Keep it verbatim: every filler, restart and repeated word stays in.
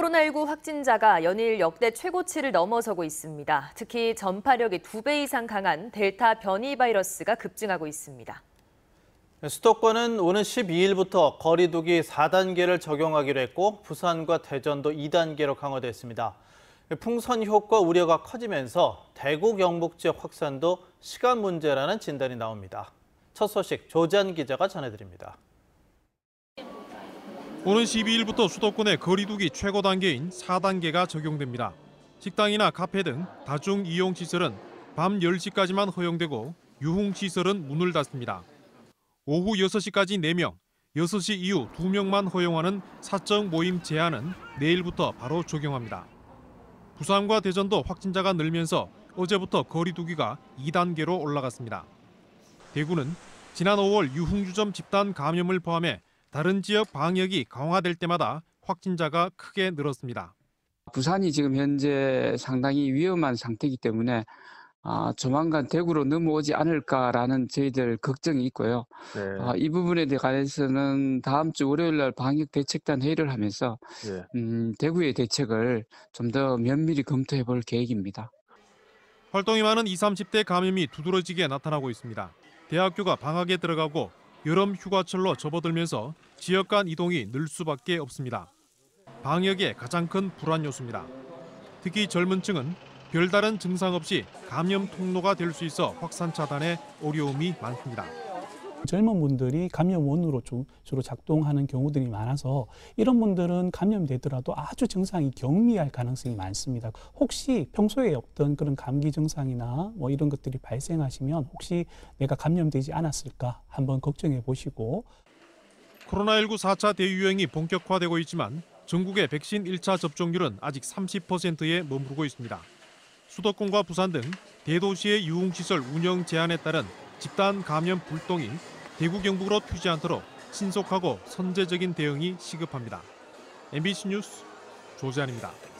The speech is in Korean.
코로나십구 확진자가 연일 역대 최고치를 넘어서고 있습니다. 특히 전파력이 두 배 이상 강한 델타 변이 바이러스가 급증하고 있습니다. 수도권은 오는 십이일부터 거리 두기 사 단계를 적용하기로 했고 부산과 대전도 이 단계로 강화됐습니다. 풍선 효과 우려가 커지면서 대구 경북 지역 확산도 시간 문제라는 진단이 나옵니다. 첫 소식 조지한 기자가 전해드립니다. 오는 십이일부터 수도권의 거리 두기 최고 단계인 사 단계가 적용됩니다. 식당이나 카페 등 다중 이용 시설은 밤 열 시까지만 허용되고 유흥 시설은 문을 닫습니다. 오후 여섯 시까지 네 명, 여섯 시 이후 두 명만 허용하는 사적 모임 제한은 내일부터 바로 적용합니다. 부산과 대전도 확진자가 늘면서 어제부터 거리 두기가 이 단계로 올라갔습니다. 대구는 지난 오월 유흥주점 집단 감염을 포함해 다른 지역 방역이 강화될 때마다 확진자가 크게 늘었습니다. 부산이 지금 현재 상당히 위험한 상태이기 때문에 아, 조만간 대구로 넘어오지 않을까라는 저희들 걱정이 있고요. 네. 아, 이 부분에 대해서는 다음 주 월요일 날 방역 대책단 회의를 하면서 네. 음, 대구의 대책을 좀 더 면밀히 검토해 볼 계획입니다. 활동이 많은 이십, 삼십 대 감염이 두드러지게 나타나고 있습니다. 대학교가 방학에 들어가고 여름 휴가철로 접어들면서 지역 간 이동이 늘 수밖에 없습니다. 방역의 가장 큰 불안 요소입니다. 특히 젊은 층은 별다른 증상 없이 감염 통로가 될 수 있어 확산 차단에 어려움이 많습니다. 젊은 분들이 감염원으로 주로 작동하는 경우들이 많아서 이런 분들은 감염되더라도 아주 증상이 경미할 가능성이 많습니다. 혹시 평소에 없던 그런 감기 증상이나 뭐 이런 것들이 발생하시면 혹시 내가 감염되지 않았을까 한번 걱정해 보시고. 코로나십구 사 차 대유행이 본격화되고 있지만 전국의 백신 일 차 접종률은 아직 삼십 퍼센트에 머무르고 있습니다. 수도권과 부산 등 대도시의 유흥시설 운영 제한에 따른 집단 감염 불똥이 대구 경북으로 튀지 않도록 신속하고 선제적인 대응이 시급합니다. 엠비씨 뉴스 조재환입니다.